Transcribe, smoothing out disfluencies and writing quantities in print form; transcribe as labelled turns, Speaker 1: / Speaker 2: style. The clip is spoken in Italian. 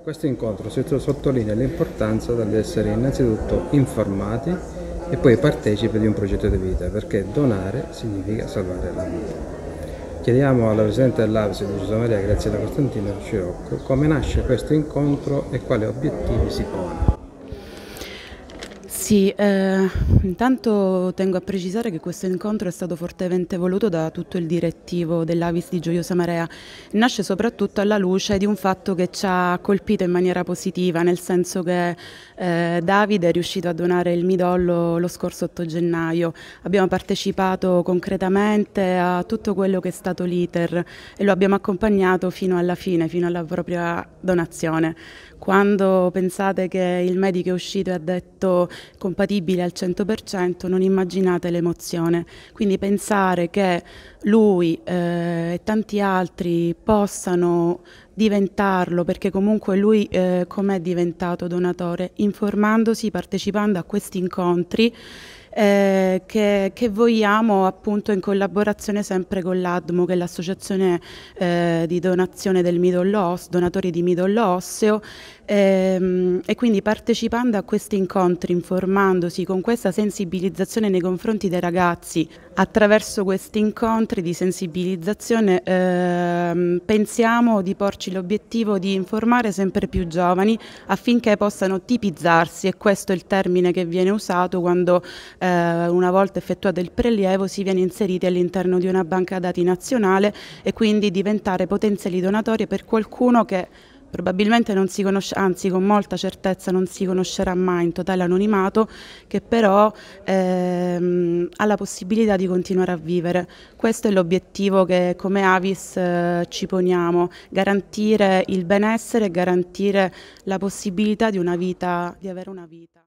Speaker 1: Questo incontro sottolinea l'importanza dell'essere innanzitutto informati e poi partecipi di un progetto di vita, perché donare significa salvare la vita. Chiediamo alla Presidente dell'AVSI di Giuseppe Maria Graziella Costantino Scirocco come nasce questo incontro e quali obiettivi si pone.
Speaker 2: Sì, intanto tengo a precisare che questo incontro è stato fortemente voluto da tutto il direttivo dell'Avis di Gioiosa Marea. Nasce soprattutto alla luce di un fatto che ci ha colpito in maniera positiva, nel senso che Davide è riuscito a donare il midollo lo scorso 8 gennaio. Abbiamo partecipato concretamente a tutto quello che è stato l'iter e lo abbiamo accompagnato fino alla fine, fino alla propria donazione. Quando pensate che il medico è uscito e ha detto compatibile al 100%, non immaginate l'emozione. Quindi pensare che lui e tanti altri possano diventarlo, perché comunque lui com'è diventato donatore? Informandosi, partecipando a questi incontri che vogliamo appunto in collaborazione sempre con l'ADMO, che è l'associazione di donazione del midollo osseo, donatori di midollo osseo, e quindi partecipando a questi incontri, informandosi con questa sensibilizzazione nei confronti dei ragazzi, attraverso questi incontri di sensibilizzazione pensiamo di porci l'obiettivo di informare sempre più giovani affinché possano tipizzarsi, e questo è il termine che viene usato quando una volta effettuato il prelievo si viene inseriti all'interno di una banca dati nazionale e quindi diventare potenziali donatori per qualcuno che probabilmente non si conosce, anzi con molta certezza non si conoscerà mai in totale anonimato, che però ha la possibilità di continuare a vivere. Questo è l'obiettivo che come Avis ci poniamo: garantire il benessere e garantire la possibilità di una vita, di avere una vita.